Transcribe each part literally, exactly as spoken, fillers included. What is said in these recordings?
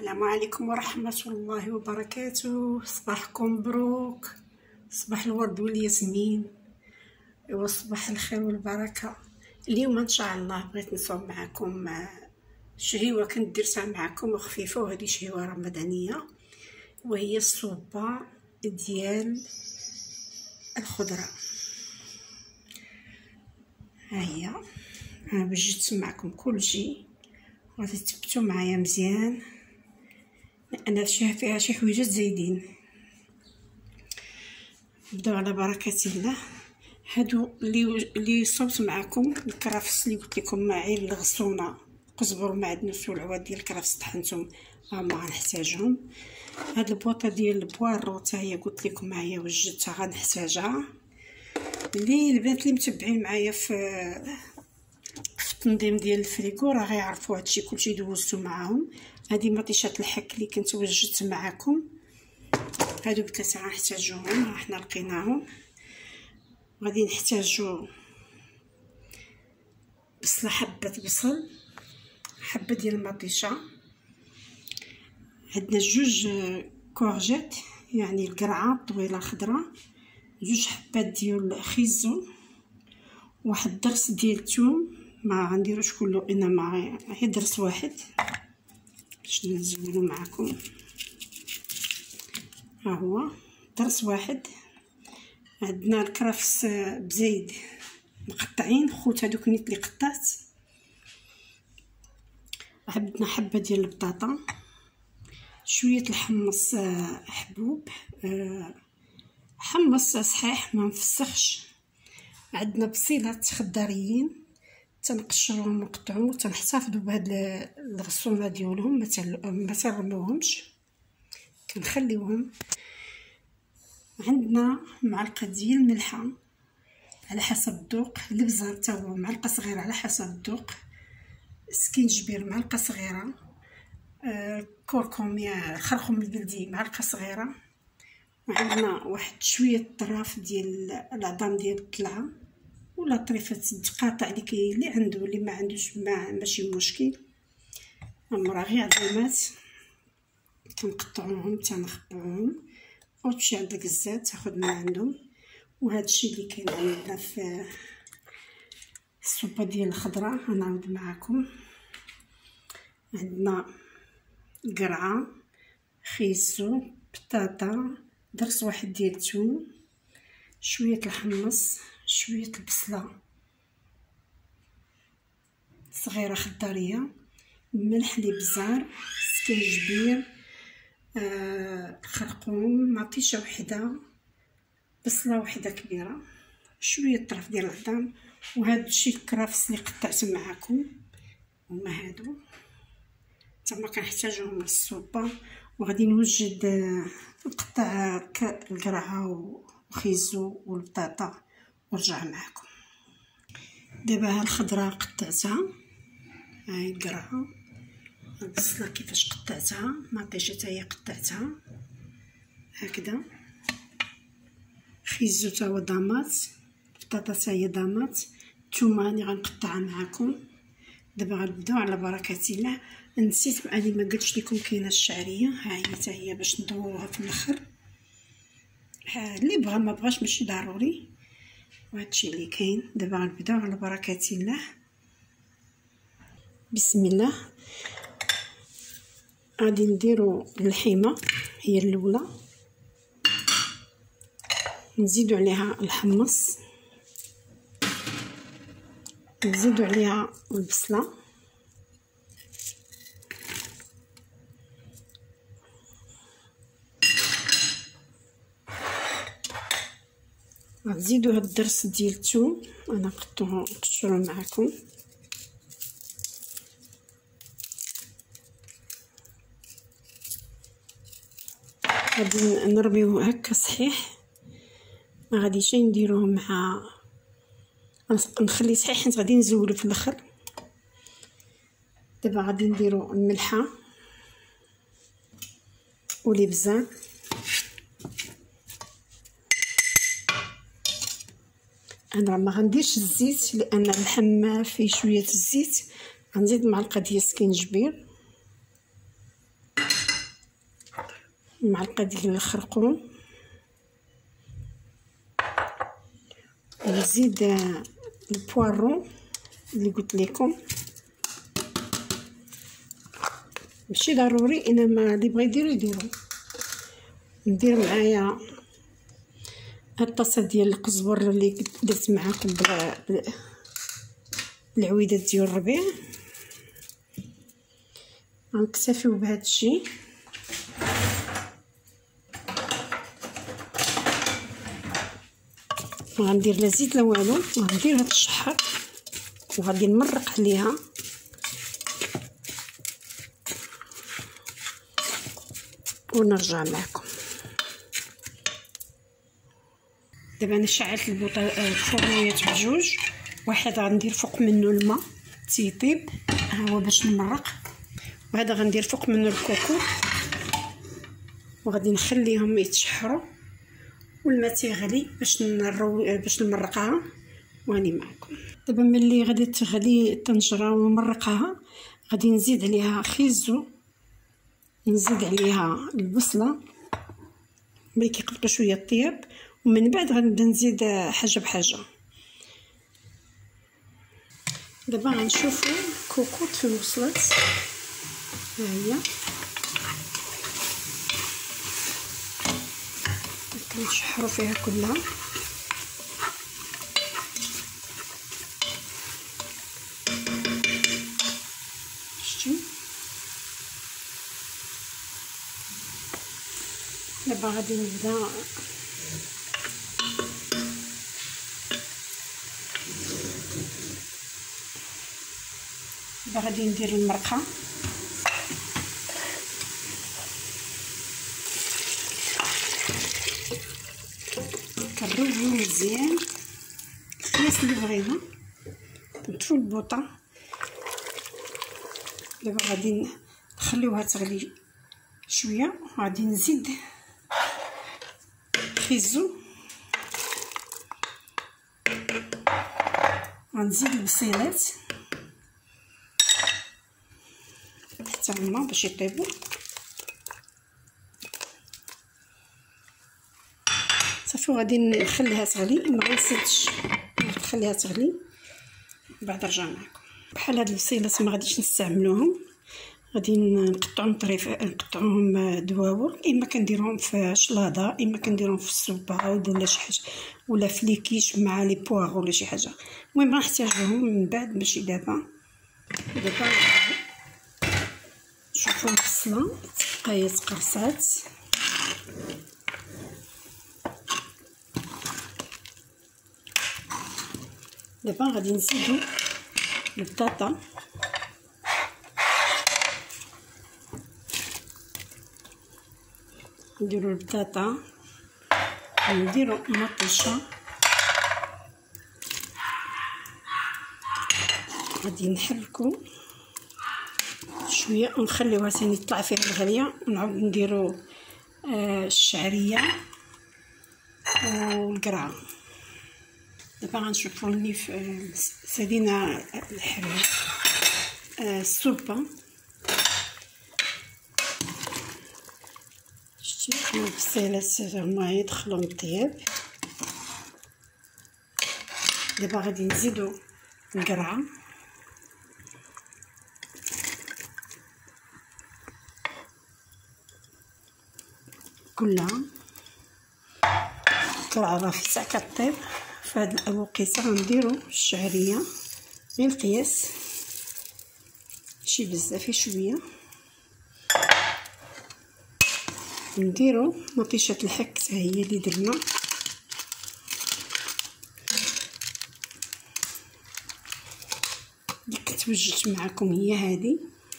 السلام عليكم ورحمة الله وبركاته. صباحكم مبروك، صباح الورد والياسمين وصباح الخير والبركة. اليوم ان شاء الله بغيت نصوب معكم شهيوة كنت درتها معكم وخفيفة، وهذه شهيوة رمضانية وهي الصوبة ديال الخضرة. ها هي انا باش جبت معكم كلشي غادي تثبتوا معايا مزيان لان فيها شي حويجات زايدين. نبداو على بركه الله. هادو اللي اللي صوبت معكم الكرافس اللي قلت لكم معي الغصونه قزبر ومعدنوس والعواد ديال الكرافس طحنتهم ما غنحتاجهم. هاد البوطه ديال البوارو حتى هي قلت لكم معايا وجدتها غنحتاجها. اللي البنات اللي متبعين معايا في في التنظيم ديال الفريكو راه غيعرفوا هادشي كلشي دوزتو معاهم. هذه مطيشات الحك اللي كنت وجدت معكم، هادو بثلاثه غنحتاجوهم، حنا لقيناهم. غادي نحتاجو بصله، حبه بصل، حبه ديال المطيشه، عندنا جوج كورجيت يعني القرعه طويله خضراء، جوج حبات ديال خيزو، واحد درس ديال الثوم ما غنديروش كله انما غير درس واحد باش نزولو معكم. ها هو درس واحد. عندنا الكرفس بزايد مقطعين خوت، هذوك نيت اللي قطعت. عندنا حبه ديال البطاطا، شويه الحمص حبوب حمص صحيح ما مفسخش. عندنا بصيلات خضاريين تنقشروهم ونقطعوهم وتنحتفظوا بهاد الغصونه ديالهم، ما تنرموهمش كنخليوهم. عندنا معلقه ديال الملحه على حسب الذوق، البزار حتى هو معلقه صغيره على حسب الذوق، سكينجبير معلقه صغيره، آه كركم يا خرخم البلدي معلقه صغيره. وعندنا واحد شويه طراف ديال العظام ديال الطلعه ولا طريفه القاطع اللي كي اللي عنده، اللي ما عندوش ما ماشي مشكل. راه غير عظيمات كنقطعوهم تنخبوهم، او تمشي عند الكزات تاخذ من عندهم. وهذا الشيء اللي كاين عندنا في السوبه ديال الخضره غنعاود معكم. عندنا قرعه، خيزو، بطاطا، درس واحد ديال الثوم، شويه الحمص، شويه البصله صغيره خضاريه، ملح الابزار، سكينجبير، آه خرقوم، مطيشه وحده، بصله وحده كبيره، شويه طرف ديال العظام. وهذا الشيء الكرافس اللي قطعت معكم هما هادو تما كنحتاجوهم للسوبه. وغادي نوجد نقطع القرعه وخيزو والبطاطا ونرجع معكم. دابا ها الخضره قطعتها، هاي القرعه، البصله كيفاش قطعتها، مطيشه حتى هي قطعتها هكذا، خيزو تا هو ضامات، بطاطا حتى هي ضامات، الثومه راني غنقطعها معكم. دابا غنبداو على بركه الله. نسيت اني ما قلتش لكم كاينه الشعريه، ها هي حتى هي باش ندوروها في الاخر، اللي بغى ما بغاش ماشي ضروري. وهادشي اللي كاين. دابا غنبداو على بركه الله. بسم الله. غادي نديرو اللحيمه هي الاولى، نزيدو عليها الحمص، نزيدو عليها البصله، غتزيدو هاد الدرس ديال الثوم انا قطعوه قطعوه معكم. غادي نرميوه هكا صحيح، ما غاديش نديروه مع نخلي صحيح حيت غادي نزولو في الاخر. دابا غادي نديرو الملحه والابزار، انا ما غنديرش الزيت لان اللحم فيه شويه الزيت. غنزيد معلقه ديال السكينجبير، معلقه ديال الخرقوم، نزيد البوارو اللي قلت لكم ماشي ضروري، انما اللي بغى يديرو يديرو. ندير معايا الطاسه ديال القزبر اللي درت معاكم بالعويدات ديال الربيع. غنكتفيو بهذا الشيء. غندير لا زيت لا والو، غندير هاد الشحر وغادي نمرق عليها. ونرجع معكم. دابا انا شعلت البوطه الفرنيات بجوج، واحد غندير فوق منه الماء تيطيب، ها هو باش نمرق، وهذا غندير فوق منه الكوكو، وغادي نخليهم يتشحروا والماء تيغلي باش نرو باش نمرقها. واني معكم دابا ملي غادي تغلي الطنجره ونمرقها، غادي نزيد عليها خيزو، نزيد عليها البصله ملي كيقلقوا شويه الطياب، ومن بعد غنبدا نزيد حاجه بحاجه. دابا غنشوفوا الكوكوط فين وصلت، ها هي كنشحروا فيها كلها. شتي دابا غادي نبدا دابا غادي ندير المرقه. كنروجو مزيان القياس اللي بغينا، نطفو البوطه. دابا غادي نخليوها تغلي شويه، غادي نزيد خيزو، غنزيد البصيلات حتى هما باش يطيبوا. صافي غادي نخليها تغلي، ما غنسدش، نخليها تغلي بعد نرجع معكم. بحال هاد البصيلات ما غاديش نستعملوهم، غادي نقطعهم طريف، نقطعوهم دواور، اما كنديرهم في شلاضه، اما كنديرهم في السوبه ولا شي حاجه، ولا في ليكيش مع لي بواغ ولا شي حاجه. المهم غنحتاجوهم من بعد، ماشي دابا. دابا شوفوا البصله تبقى تقرصات. دابا غادي نزيدو البطاطا، نديرو البطاطا، نديرو مطيشه، غادي نحركو شويه ونخليوها ثاني تطلع فيها الغليه، ونعاود نديرو آه الشعريه والقرعه. دابا غنشوفو النيف سالينا الحرير آه السوبه. شتي البصيلات هما يدخلوا الطياب. دابا غادي نزيدو القرعه، كلها القرعه راه في ساعه كطيب. في هاد الوقيته غنديرو الشعريه غير القياس، ماشي بزاف، شويه. نديرو مطيشه الحك حتى هي اللي درنا، اللي كنت وجدت معكم هي هذه.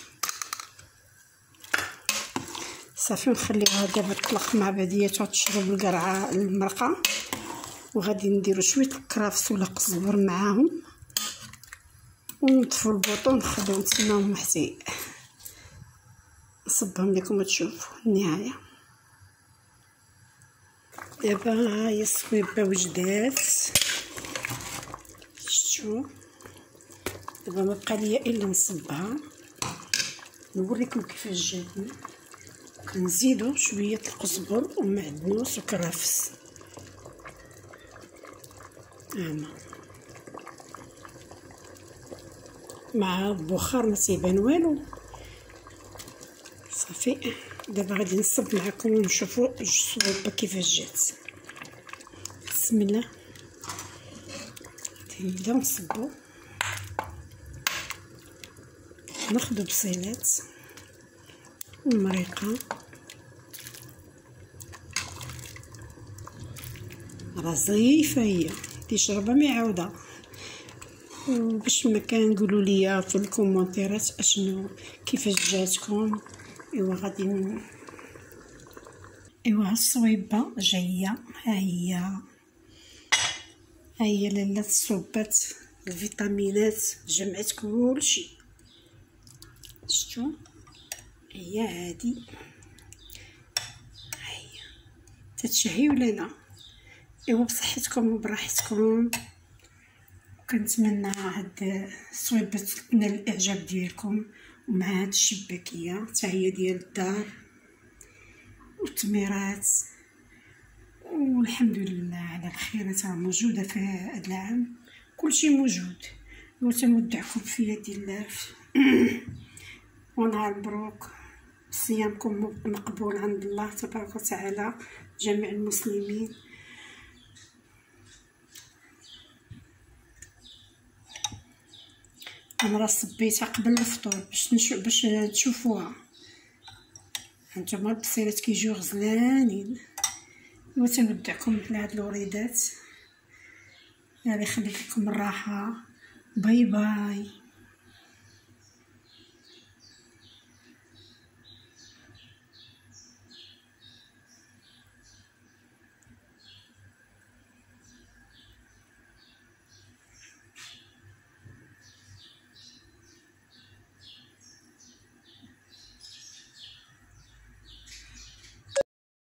صافي نخليوها دابا تطلق مع بعضياتها وتشرب القرعه المرقه. وغادي نديرو شويه الكرافس ولا قزبر معاهم، ونطفو البوطون ونخليو نتسناوهم حتى نصبهم لكم تشوفوا النهايه. دابا ها هي الصويبه وجدات، شفتوا. دابا ما بقى ليا الا نصبها، نوريكم كيفاش جاتني. كنزيدو شويه القزبر ومعدنوس وكرفس هنا مع البخار ما تيبان والو. صافي دابا غادي نصب معكم ونشوفوا الصوبه كيفاش جات. بسم الله نبداو نصبو. ناخدو بصيلات ومريقه راه ظريفه هي تيشربها معاوده. باش ما كنقولوا ليا في الكومونتيرات اشنو كيفاش جاتكم. ايوا غادي ن... ايوا ها الصويبه جايه ها هي ها هي لاله الصوبات الفيتامينات جمعت كلشي شفتوا هي هادي هي تتشهي ولا لا. ايوا بصحتكم وبراحتكم. كنتمنى هاد الصويبه تنال الاعجاب ديالكم ومع هاد الشباكيه حتى هي ديال الدار والتميرات والحمد لله على الخيرات راه موجوده في هاد العام كلشي موجود. وتنودعكم في يد الله ونهار مبروك. صيامكم مقبول عند الله تبارك وتعالى جميع المسلمين. انا راه صبيتها قبل الفطور باش نشوف باش تشوفوها. هانتوما البصيلات كيجيو غزلانين. وتنودعكم على هاد الوريدات. الله يخليك لكم الراحه. باي باي.